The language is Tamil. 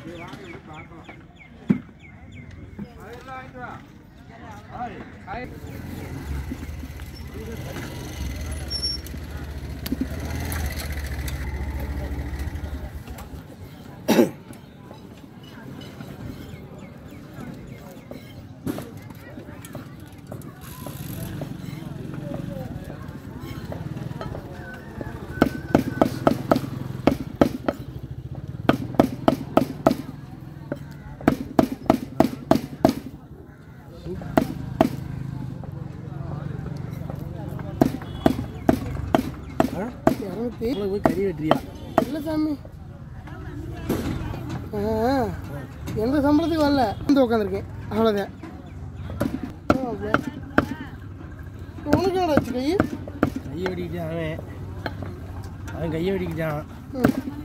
கறி வெட்டியா இல்லை சாமி எந்த சம்பளத்துக்கு வரல வந்து உட்காந்துருக்கேன் அவ்வளோதான் உனக்கு என்ன ஆச்சு கையை வெட்டிக்கிட்டான் அவன் கையை வெட்டிக்கிட்டான்